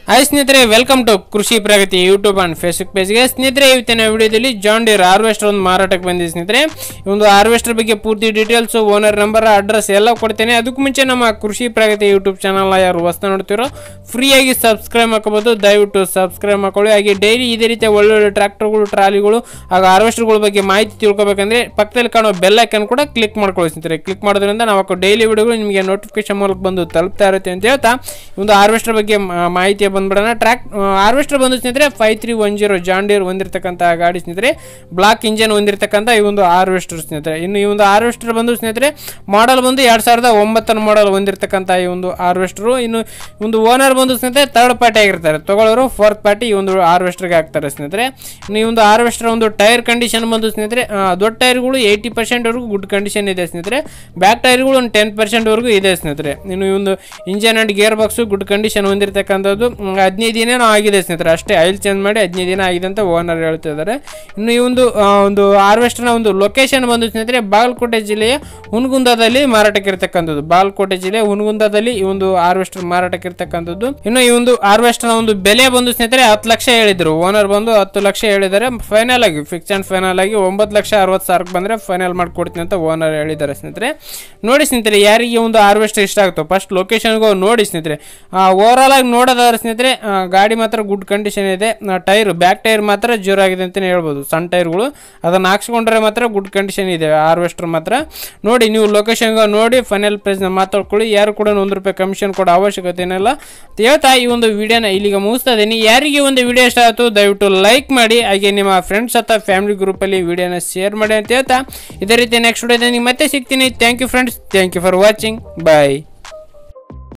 Hi ಸ್ನೇಹಿತರೆ, welcome to Krishi Pragati YouTube and Facebook ಪೇಜ್ಗೆ. ಸ್ನೇಹಿತರೆ, ಇವತ್ತಿನ ವಿಡಿಯೋದಲ್ಲಿ ಜಾನ್ ಡೀರ್ ಹಾರ್ವೆಸ್ಟರ್ ಒಂದು ಮಾರಾಟಕ್ಕೆ ಬಂದಿದೆ. ಸ್ನೇಹಿತರೆ, ಈ ಒಂದು ಹಾರ್ವೆಸ್ಟರ್ ಬಗ್ಗೆ ಪೂರ್ತಿ ಡೀಟೇಲ್ಸ್, ಓನರ್ ನಂಬರ್, ಅಡ್ರೆಸ್ ಎಲ್ಲ ಕೊಡ್ತೇನೆ. ಅದಕ್ಕೂ ಮುಂಚೆ ನಮ್ಮ ಕೃಷಿ ಪ್ರಗತಿ ಯೂಟ್ಯೂಬ್ ಚಾನಲ್ನ ಯಾರು ಹೊಸ ನೋಡ್ತಿರೋ ಫ್ರೀಯಾಗಿ ಸಬ್ಸ್ಕ್ರೈಬ್ ಮಾಡ್ಕೋಬಹುದು. ದಯವಿಟ್ಟು ಸಬ್ಸ್ಕ್ರೈಬ್ ಮಾಡ್ಕೊಳ್ಳಿ. ಹಾಗೆ ಡೈಲಿ ಇದೇ ರೀತಿಯ ಒಳ್ಳೊಳ್ಳೆ ಟ್ರ್ಯಾಕ್ಟರ್ಗಳು, ಟ್ರಾಲಿಗಳು ಹಾಗೂ ಹಾರ್ವೆಸ್ಟರ್ಗಳ ಬಗ್ಗೆ ಮಾಹಿತಿ ತಿಳ್ಕೊಬೇಕಂದ್ರೆ ಪಕ್ಕದಲ್ಲಿ ಕಾಣೋ ಬೆಲ್ ಐಕಾನ್ ಕೂಡ ಕ್ಲಿಕ್ ಮಾಡ್ಕೊಳ್ಳಿ. ಸ್ನೇಹಿತರೆ, ಕ್ಲಿಕ್ ಮಾಡೋದ್ರಿಂದ ನಾವು ಡೈಲಿ ವಿಡಿಯೋಗಳು ನಿಮಗೆ ನೋಟಿಫಿಕೇಶನ್ ಮೂಲಕ ಬಂದು ತಲುಪ್ತಾ ಇರುತ್ತೆ ಅಂತ ಹೇಳ್ತಾ ಒಂದು ಹಾರ್ವೆಸ್ಟರ್ ಬಗ್ಗೆ ಮಾಹಿತಿ ಬಂದ್ಬಿಡೋಣ. ಹಾರ್ವೆಸ್ಟರ್ ಬಂದು ಸ್ನೇಹಿತರೆ 5310 ಜಾನ್ ಡೀರ್ ಹೊಂದಿರತಕ್ಕಂಥ ಗಾಡಿ ಸ್ನೇಹಿತರೆ, ಬ್ಲಾಕ್ ಇಂಜನ್ ಹೊಂದಿರತಕ್ಕಂಥ ಈ ಒಂದು ಹಾರ್ವೆಸ್ಟರ್ ಸ್ನೇಹಿತರೆ. ಇನ್ನು ಈ ಒಂದು ಹಾರ್ವೆಸ್ಟರ್ ಬಂದು ಸ್ನೇಹಿತರೆ ಮಾಡೆಲ್ ಬಂದು 2009 ಮಾಡೆಲ್ ಹೊಂದಿರತಕ್ಕಂಥ ಈ ಒಂದು ಹಾರ್ವೆಸ್ಟರ್. ಇನ್ನು ಒಂದು ಓನರ್ ಬಂದು ಸ್ನೇಹಿತರೆ ಥರ್ಡ್ ಪಾರ್ಟಿ ಆಗಿರ್ತಾರೆ, ತಗೊಳ್ಳೋರು ಫೋರ್ತ್ ಪಾರ್ಟಿ ಈ ಒಂದು ಹಾರ್ವೆಸ್ಟರ್ಗೆ ಹಾಕ್ತಾರೆ ಸ್ನೇಹಿತರೆ. ಇನ್ನು ಈ ಒಂದು ಹಾರ್ವೆಸ್ಟರ್ ಒಂದು ಟೈರ್ ಕಂಡೀಷನ್ ಬಂದು ಸ್ನೇಹಿತರೆ ದೊಡ್ಡ ಟೈರ್ಗಳು 80% ವರೆಗೂ ಗುಡ್ ಕಂಡೀಷನ್ ಇದೆ ಸ್ನೇಹಿತರೆ. ಬ್ಯಾಕ್ ಟೈರ್ಗಳು ಒಂದು 10% ವರೆಗೂ ಇದೆ ಸ್ನೇಹಿತರೆ. ಇನ್ನು ಈ ಒಂದು engine and gearbox good condition ಹೊಂದಿರತಕ್ಕಂಥದ್ದು 15 ದಿನ ಆಗಿದೆ ಸ್ನೇಹಿತರೆ, ಅಷ್ಟೇ ಆಯಿಲ್ ಚೇಂಜ್ ಮಾಡಿ 15 ದಿನ ಆಗಿದೆ ಅಂತ ಓನರ್ ಹೇಳ್ತಿದ್ದಾರೆ. ಇನ್ನು ಈ ಒಂದು ಹಾರ್ವೆಸ್ಟರ್ನ ಒಂದು ಲೊಕೇಶನ್ ಬಂದು ಸ್ನೇಹಿತರೆ ಬಾಗಲಕೋಟೆ ಜಿಲ್ಲೆಯ ಹುನಗುಂದದಲ್ಲಿ ಮಾರಾಟಕ್ಕೆ ಇರತಕ್ಕಂಥದ್ದು. ಬಾಗಲಕೋಟೆ ಜಿಲ್ಲೆ ಹುನಗುಂದದಲ್ಲಿ ಈ ಒಂದು ಹಾರ್ವೆಸ್ಟರ್ ಮಾರಾಟಕ್ಕೆ ಇರತಕ್ಕಂಥದ್ದು. ಇನ್ನು ಈ ಒಂದು ಹಾರ್ವೆಸ್ಟರ್ನ ಒಂದು ಬೆಲೆ ಬಂದು ಸ್ನೇಹಿತರೆ 10 ಲಕ್ಷ ಹೇಳಿದ್ರು. ಓನರ್ ಬಂದು 10 ಲಕ್ಷ ಹೇಳಿದ್ದಾರೆ. ಫೈನಲ್ ಆಗಿ ಫಿಕ್ಸ್ ಅಂಡ್ ಫೈನಲ್ ಆಗಿ 9,60,000 ಬಂದ್ರೆ ಫೈನಲ್ ಮಾಡ್ಕೊಡ್ತೀನಿ ಅಂತ ಓನರ್ ಹೇಳಿದ್ದಾರೆ ಸ್ನೇಹಿತರೆ. ನೋಡಿ ಸ್ನೇಹಿತರೆ, ಯಾರಿಗೆ ಒಂದು ಹಾರ್ವೆಸ್ಟರ್ ಇಷ್ಟ ಆಗುತ್ತೋ ಫಸ್ಟ್ ಲೊಕೇಶನ್ಗೆ ನೋಡಿ ಸ್ನೇಹಿತರೆ. ಓವರ್ ಆಲ್ ಆಗಿ ನೋಡೋದಾದ್ರೆ ಸ್ನೇಹಿತರೆ ಗಾಡಿ ಮಾತ್ರ ಗುಡ್ ಕಂಡೀಷನ್ ಇದೆ. ಟೈರ್ ಬ್ಯಾಕ್ ಟೈರ್ ಮಾತ್ರ ಜೋರ್ ಆಗಿದೆ ಅಂತಲೇ ಹೇಳ್ಬೋದು. ಸಣ್ಣ ಟೈರ್ಗಳು ಅದನ್ನು ಹಾಕ್ಸ್ಕೊಂಡ್ರೆ ಮಾತ್ರ ಗುಡ್ ಕಂಡೀಷನ್ ಇದೆ ಹಾರ್ವೆಸ್ಟರ್ ಮಾತ್ರ. ನೋಡಿ, ನೀವು ಲೊಕೇಶನ್ಗೆ ನೋಡಿ ಫೈನಲ್ ಪ್ರೈಸ್ನ ಮಾತಾಡ್ಕೊಳ್ಳಿ. ಯಾರು ಕೂಡ ₹1 ಕಮಿಷನ್ ಕೊಡೋ ಅವಶ್ಯಕತೆ ಏನಿಲ್ಲ ಅಂತ ಹೇಳ್ತಾ ಈ ಒಂದು ವಿಡಿಯೋನ ಇಲ್ಲಿಗೆ ಮುಗಿಸ್ತಾ ಇದ್ದೀನಿ. ಯಾರಿಗೆ ಒಂದು ವಿಡಿಯೋ ಇಷ್ಟ ಆಯಿತು ದಯವಿಟ್ಟು ಲೈಕ್ ಮಾಡಿ, ಹಾಗೆ ನಿಮ್ಮ ಫ್ರೆಂಡ್ಸ್ ಅಥವಾ ಫ್ಯಾಮಿಲಿ ಗ್ರೂಪಲ್ಲಿ ವಿಡಿಯೋನ ಶೇರ್ ಮಾಡಿ ಅಂತ ಹೇಳ್ತಾ ಇದೇ ರೀತಿ ನೆಕ್ಸ್ಟ್ ವಿಡಿಯೋದಲ್ಲಿ ಮತ್ತೆ ಸಿಗ್ತೀನಿ. Thank you friends, thank you for watching, bye.